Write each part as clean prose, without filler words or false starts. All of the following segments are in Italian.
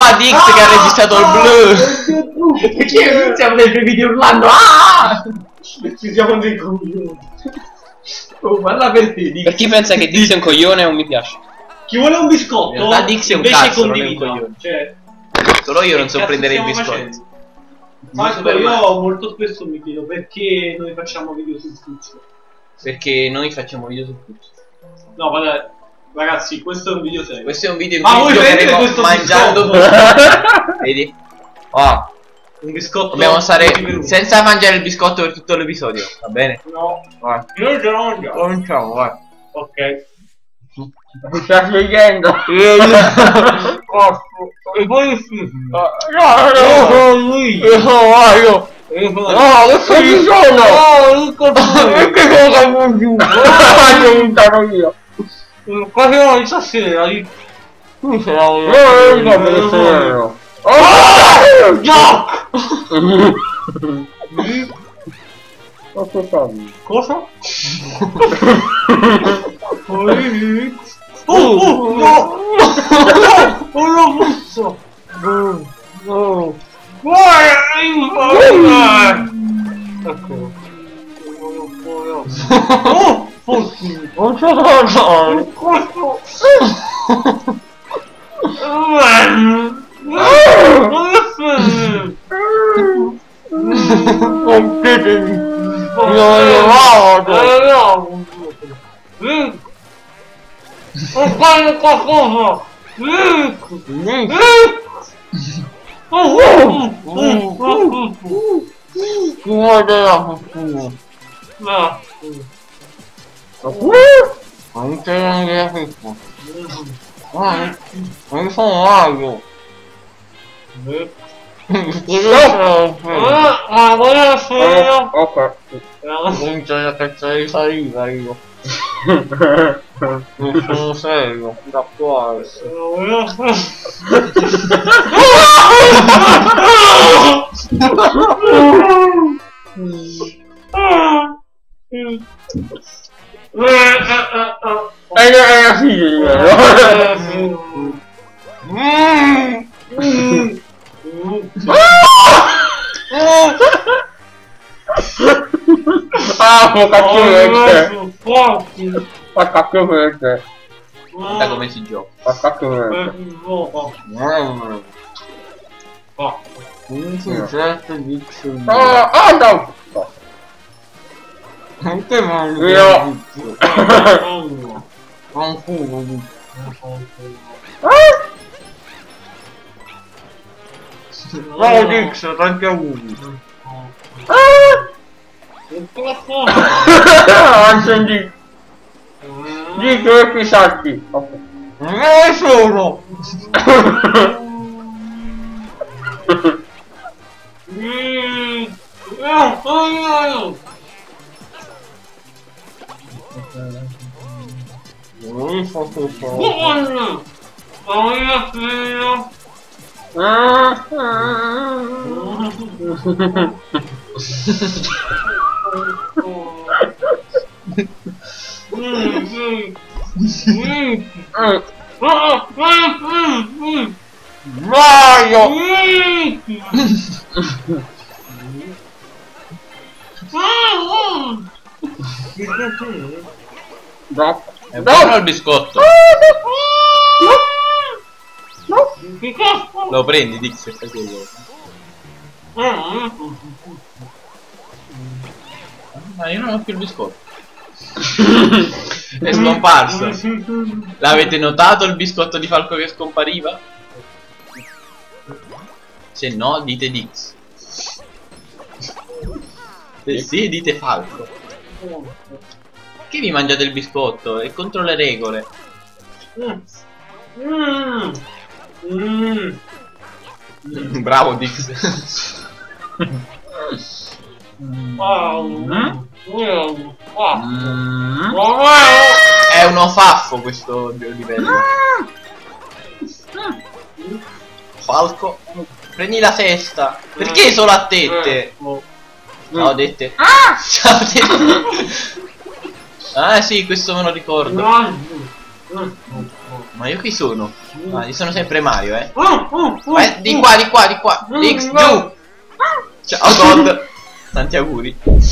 Ah, Dix che ha registrato il blu. Perché siamo nei tuoi video urlando? Ah! Ci siamo dei coglioni. Oh, parla per te, Dix. Per chi pensa che Dix è un coglione, un mi piace. Chi vuole un biscotto? In realtà Dix è un invece cazzo, non è un condivida. coglione. Cioè, Solo io non che so cazzo prendere i stiamo biscotti. facendo? Marco, io molto spesso mi chiedo perché noi facciamo video su Twitch. Perché noi facciamo video su Twitch. No, vabbè, ragazzi, questo è un video serio. Questo è un video in Ma cui voi prendete giocheremo questo mangiando. Vedi? Oh, Un biscotto. dobbiamo stare per uno. senza mangiare il biscotto per tutto l'episodio, va bene? No, Vai. io ce l'ho mangiato. Cominciamo, vai. Ok. Mi sta svegliando. E poi sì. No, Lui. io. No, adesso ci sono. Perché cosa non giù? Non sarò io. Quasi no, stasera. Tu ce l'hai. No, per essere. Jack! Cosa fai? Cosa? Oh, no! Non lo posso! No. Guarda! Ecco. Oh! Forse! Non c'è cosa. Questo! Completely. Io vado. Ho fatto qualcosa! Guarda la fortuna. No. Non c'è neanche questo. Non sono mago. Ma buonasera! Ok. Non c'è la cazzo di saliva io. Non sono serio, da qua. È la figlia. Ah, fa cacchio verde. Fa cacchio verde. Guarda come si gioca. Fa cacchio verde. Non si certo di no. Anche male. Io. Fanculo di. No, Dix, tanti auguri. Accendi. Di due pisati. Ok. Non sono. Non so cosa. Mario! No. È buono il biscotto. Lo prendi, Dix, e fai quello. Ma io non ho più il biscotto. È scomparso. L'avete notato il biscotto di Falco che scompariva? Se no, dite Dix. Se sì, dite Falco. Che vi mangiate il biscotto? È contro le regole. Bravo Dix. È uno faffo questo livello. Falco, prendi la testa. Perché solo a tette? Ciao dette. Ciao dette. Ah sì, questo me lo ricordo. Ma io chi sono? Ah, io sono sempre Mario, Vai, di qua, di qua. Dix, giù. Ciao God. Tanti auguri.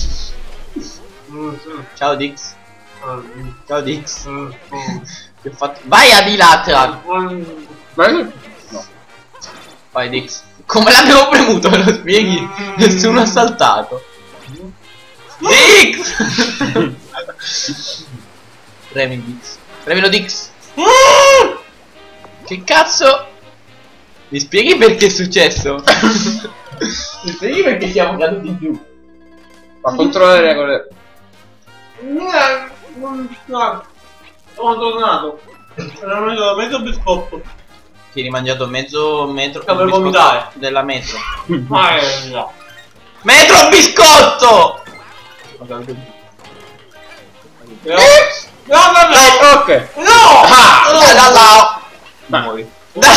Ciao Dix. Ciao Dix. Che ho fatto... Vai a di là. No. Vai Dix. Come l'avevo premuto, me lo spieghi? Nessuno ha saltato. Dix! Premi Dix. Premilo Dix. Che cazzo? Mi spieghi perché è successo? Mi spieghi perché siamo caduti giù? Ma contro le regole. Sono tornato. Era mezzo biscotto. Ti eri mangiato mezzo metro Per biscotto vomitare. della metro. Ma no. Metro biscotto! No, Ok. no! Ah, Muori.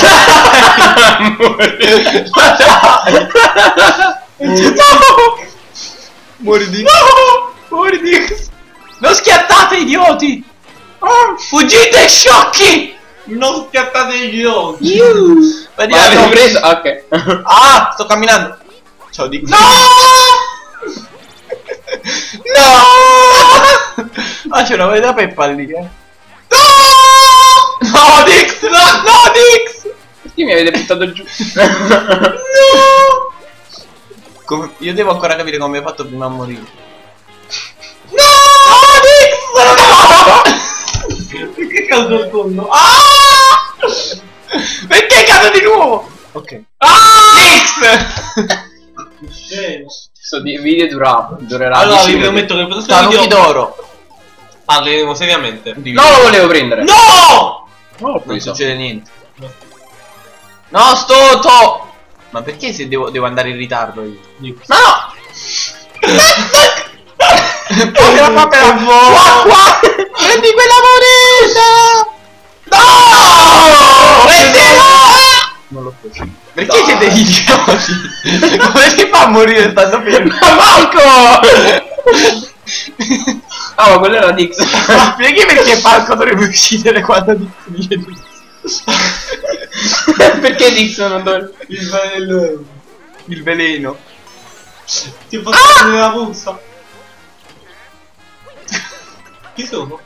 Muori di... Muori di... Non schiattate, idioti! Fuggite, sciocchi! Non schiattate gli occhi. Vai di Ma là, l'avete no. preso? Ok. Ah, sto camminando. Ciao Dix. No! No! Ah, c'è una vera peppa lì, No! No, Dix! No, no, Dix! Perché mi avete buttato giù? No! Io devo ancora capire come hai fatto prima a morire. No! Dix! Perché causa il fondo? Ah! Perché cado di nuovo? Ok. Dix! Questo video durerà Allora 10 vi minuti. prometto che il prossimo Tanuki video d'oro. parleremo seriamente. No, lo volevo prendere. No! Non l'ho Non preso. succede niente. No, sto. Ma perché se devo andare in ritardo io? Ma no! Povera papera. Qua. Prendi quella moneta. No! Prendila! Non l'ho preso. Perché siete idioti? Come si fa a morire stando fermo? Ma Marco! Ah, ma quello era Dix. Ma spieghi perché Falco dovrebbe uccidere quando Dix dice Dix? Perché Dix non dovrebbe... Il veleno. Ti ho fatto vedere la puzza. Chi sono?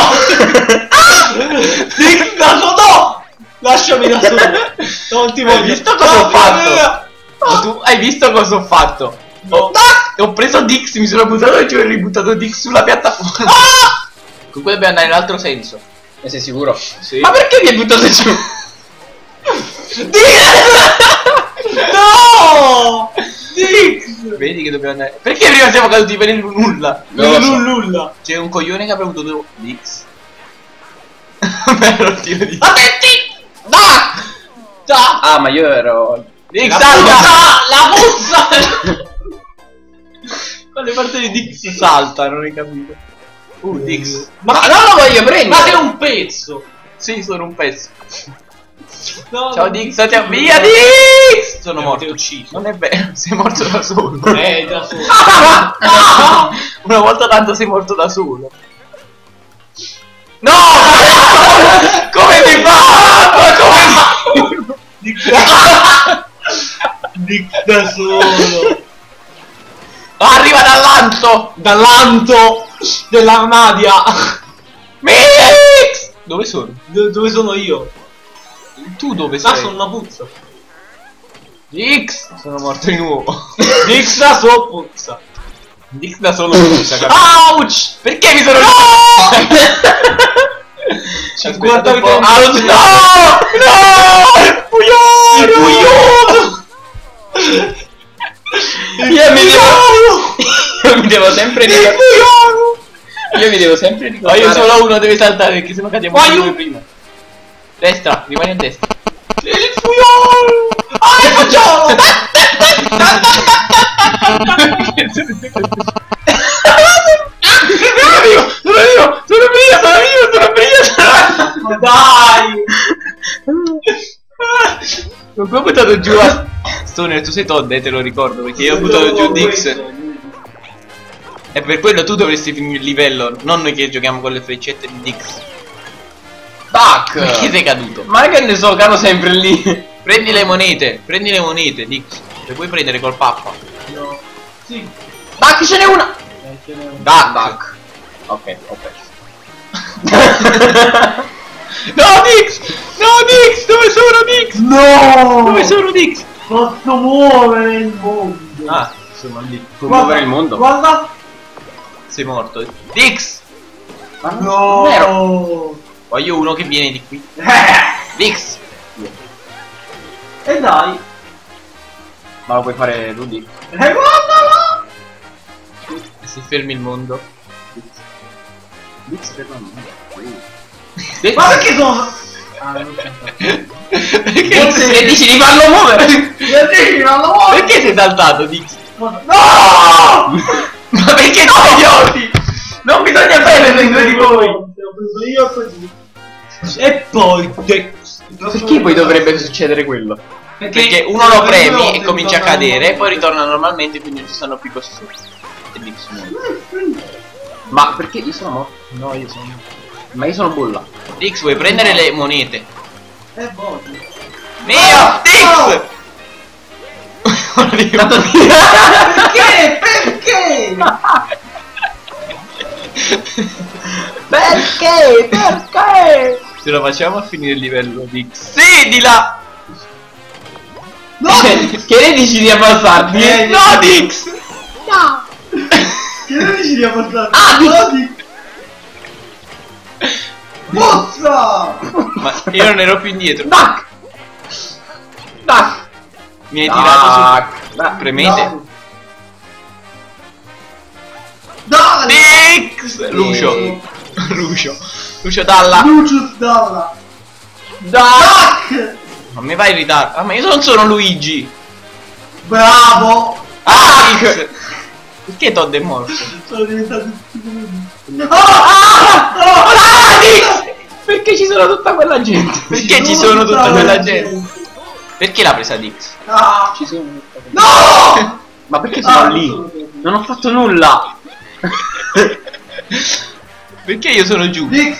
Dix, no! Lasciami da solo. Non ti voglio. Hai visto cosa ho fatto? Ma tu hai visto cosa ho fatto? No. Ho preso Dix, mi sono buttato giù e ho ributtato Dix sulla piattaforma. Comunque dobbiamo andare nell'altro senso. Ne sei sicuro? Sì. Ma perché mi hai buttato giù? No! Dix! Vedi che dobbiamo andare. Perché prima siamo caduti per il nulla? Nulla. C'è un coglione che ha avuto due Dix. Bello il tiro di Attenti! Ah, ma io ero... Dix, La salta! puzza! La puzza! Quale parte di Dix salta? Non hai capito. Dix. Ma non lo voglio prendere! Ma sei un pezzo! Sì, sono un pezzo. No, Ciao Dix, andiamo via Dix! Sono Ti morto. ho ucciso. Non è vero, sei morto da solo. Da solo. Una volta tanto sei morto da solo. No! Come ti fa? Ma come Dix da solo. arriva dall'anto! Dall'anto della Nadia. Mix! Dove sono? Dove sono io? Tu dove Ah, sei? sono una puzza. Dix! Sono morto di nuovo. Dix da solo puzza. Dix da solo puzza, capito? Ouch! Perché mi sono... Guarda un po'. che- Ouch, no! No! Il pugliolo! Io mi devo sempre ricordare... Io mi devo sempre No, ricordare... io solo uno deve saltare perché sennò cadiamo Vai, come io- prima. Destra, rimani a destra. Il pugliolo! Ah, il pugliolo! Ma dai! Non ho buttato giù a... Stoner, tu sei Todd, te lo ricordo, perché io ho buttato giù Dix. E per quello tu dovresti finire il livello, non noi che giochiamo con le freccette di Dix. Tac! Perché sei caduto? Ma che ne so, cado sempre lì. Prendi le monete, Dix. Le puoi prendere col pappa. No. Sì. Tac, ce n'è una! Ce n'è un... Tac! Ok, ho perso. No, Dix! No, Dix! Dove sono, Dix? No! Dove sono, Dix? Posso muovere il mondo. Ah, sono lì. Puoi muovere il mondo? Guarda. Sei morto. Dix! Ma No. vero. Voglio uno che viene di qui. Dix! E dai. Ma lo puoi fare tu di? Guardalo. Se fermi il mondo. Dix per la mondo. Ma perché sono... Ah, non c'è. Perché Dix che dici di farlo muovere? Perché sei saltato, Dix? No! Ma perché no, idioti? Non bisogna prendere in due di voi! Io così. E poi Perché poi dovrebbe succedere quello? Perché uno lo premi e comincia a cadere e poi ritorna normalmente, quindi ci stanno più cose sopra. E Dix muore. Ma perché io sono morto? No, io sono... Ma io sono bolla. Dix, vuoi prendere le monete? voglio. Mio! Dix! Perché? Perché? Perché? Ce la facciamo a finire il livello, Dix? Sì, di là! No! Che ne dici di abbassarti? No, Dix! No! Che ne dici di abbassare? Ah, Bozza! Ma io non ero più indietro. Tac! Tac! Mi hai tirato su... Tac! Premete. Dai! Dix! Lucio. Lucio dalla. Lucius Dalla! Tac! Ma mi vai in ritardo. Ah, ma io non sono Luigi. Bravo! Ah, Dix! Perché Todd è morto? Sono diventato Dix! Perché ci sono tutta quella gente? Perché ci sono tutta quella gente? Perché l'ha presa Dix? Ah! Ci sono. No! Ma perché sono lì? Non ho fatto nulla! Perché io sono giù? Dix!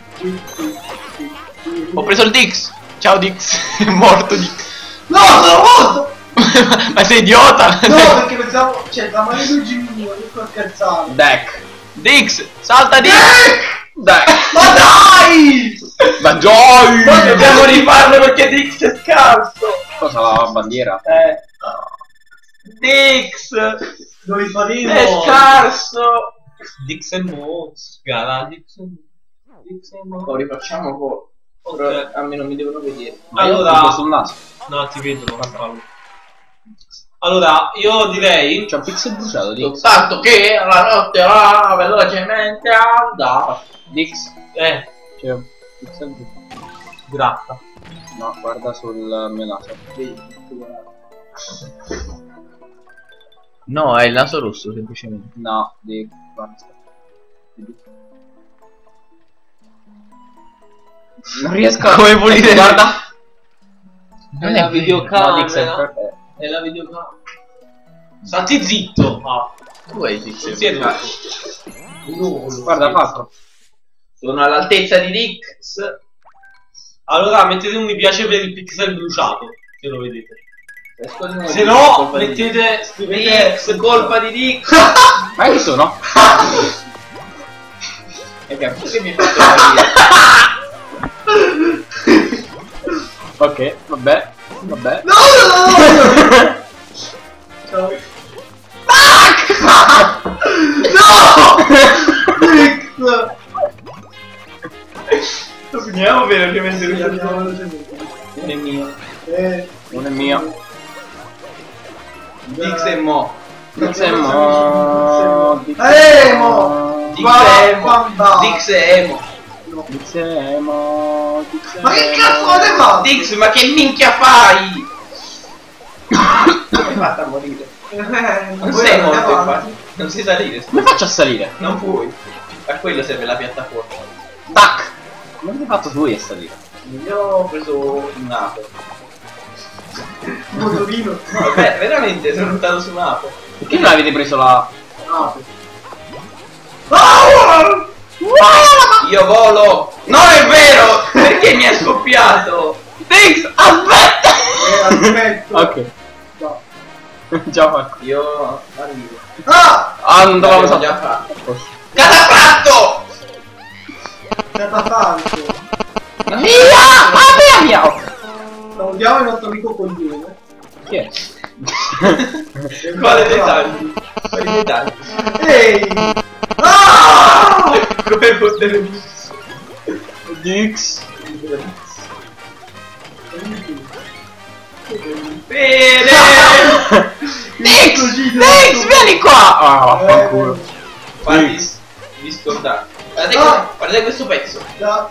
Ho preso il Dix! Ciao Dix! È morto Dix! No, sono morto! Ma sei idiota? No, perché pensavo... Cioè, la mano di Luigi mio, io sto scherzando. Deck! Dix! Salta Dix! Dai! Ma dai! Ma dai! Poi dobbiamo rifarlo perché Dix è scarso! Cosa la bandiera? Dix! Dove faremo? È scarso! Dix è morto! Gara, Dix è morto! Lo rifacciamo poi. Ok. Almeno mi devono vedere. Ma io Allora- ho sul naso. No, ti vedo, non farlo. Allora, io direi... C'è un pixel bruciato, Dix. Tanto che la notte va velocemente andata. Dix. Eh, C'è un pixel bruciato. gratta. No, guarda sul mio naso. No, è il naso rosso semplicemente. No, Dix. Guarda. Non riesco a... Come pulire? Guarda. Non è videocamera. No, Dix è perfetto. È la videocamera. Stati zitto! Ah, Tu hai Dix. sì, è Guarda, Falco. Sono all'altezza di Dix. Allora, mettete un mi piace per il pixel bruciato, se lo vedete. Se Se no, mettete... Scrivete... Dix, colpa di Dix. Ma io sono? È capito che mi hai fatto morire. Ok, vabbè. Vabbè. No! Ciao. Dix! Finiamo velocemente Sì, questo andiamo gioco. velocemente. Non è mio. Non è mio. Dix è mo. Dix è mo. Dix Emo! Dix è emo. Bamba. Dix è emo. Dix è mo. Dix è Ma che mo. cazzo avete fatto? Dix, ma che minchia fai? Come hai fatto a morire? Non sei morto infatti. Non sei salire. Come faccio a salire? Non puoi. A quello serve la piattaforma. Tac! Come hai fatto tu a salire? Io ho preso un'ape. Motorino. No, beh, veramente sono andato su un'ape. Perché non avete preso la... Ah! Io volo! Non è vero! Perché mi è scoppiato? Dix, aspetta! Aspetta. Ok. No. Già fatto. Io arrivo. Ah! Ah, non dovevamo L'avevo già sapere. fatto. Catapratto! Catatanto. Via! Ah, mia! Salutiamo il nostro amico coglione. Chi è? Quale dei tanti? Quali dei tanti? Ehi! Ah! Come poter Dix. Bene! Dix! Dix, vieni qua! Ah, vaffanculo. Fatti di scordare. Guardate questo pezzo. Da.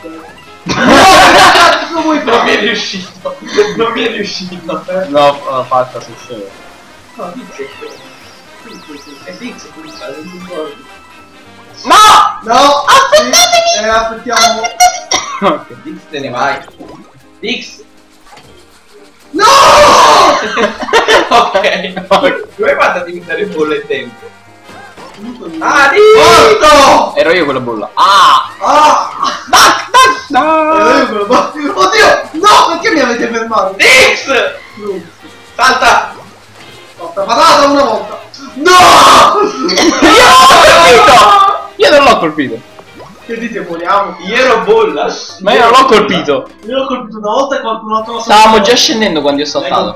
Non mi è riuscito. Non mi è riuscito. No, l'ho fatta sul serio. No, Dix è quello. È Dix, non mi ricordo. No! No! Aspettatemi! Aspettiamo. Ok. Dix te ne vai. Dix! No! Ok. Come hai fatto a diventare bolla in tempo? Ah, Ah, Dix! Morto! Ero io quella bolla. Ah! Ah! Back! Oddio! No! Perché mi avete fermato? Dix! Salta! Porta patata una volta! No! Io non l'ho colpito! Io non l'ho colpito. Che dite, vogliamo? Io ero bolla. Ma io non l'ho colpito. Io l'ho colpito una volta e qualcun altro l'ha Stavamo saltato. già scendendo quando io ho saltato.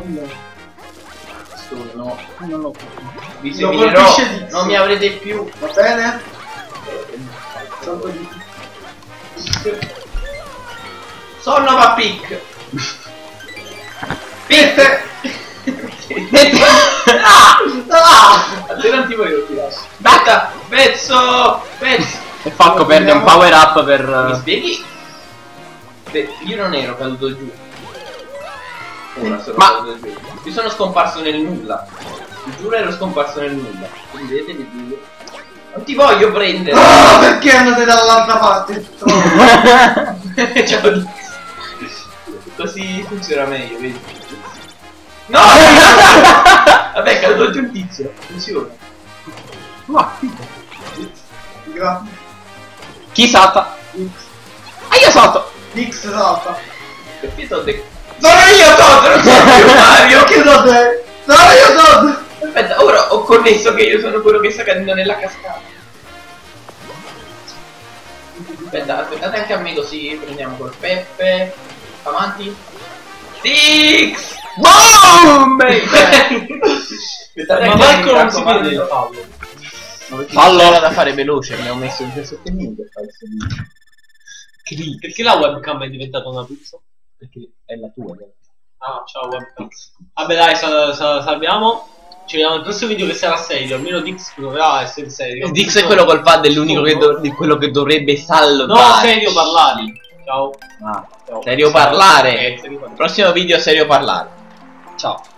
No, Non l'ho colpito. vi Lo seminerò. colpisce Dix. Non mi avrete più. Va bene? Salto di... Sonno va pic. Pette! Ah! Ah! A te non ti volevo tirare. Aspetta! Pezzo! Pezzo! E Falco perde un power up Mi per... spieghi? Io non ero caduto giù. Ora sono Ma- caduto giù. Io sono scomparso nel nulla. Ti giuro ero scomparso nel nulla. Quindi vedete che Dio. Non ti voglio prendere! Ah, perché andate dall'altra parte? Ciao Dix. Così funziona meglio, vedi? No! Vabbè, è caduto giù un tizio. Funziona. Ma Grazie. chi salta? Ah, io salto! X salta. Perché t'ho detto? Sono io Todd, non sono più Mario! Che da te? No, io Todd! Aspetta, ora ho connesso che io sono quello che sta cadendo nella cascata. Aspetta, aspettate anche a me così prendiamo col Peppe. Avanti. Dix! Boom! Aspettate Ma anche a me, Marco non si raccomando. vede il fallo. Fallo era da fare veloce, mi ho messo 17 minuti per fare questo video. Perché la webcam è diventata una pizza? Perché è la tua, no? Ah, ciao webcam. Vabbè dai, salviamo. Ci vediamo nel prossimo video che sarà serio. Almeno Dix proverà a essere serio. Dix è quello col pad, è l'unico che, di quello che dovrebbe salvare. No, serio parlare. Ciao. Ah, Ciao. serio parlare. Serio parlare. Prossimo video serio parlare. Ciao.